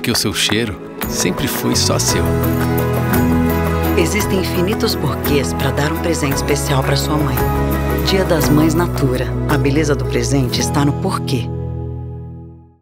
porque o seu cheiro sempre foi só seu. Existem infinitos porquês para dar um presente especial para sua mãe. Dia das Mães Natura. A beleza do presente está no porquê.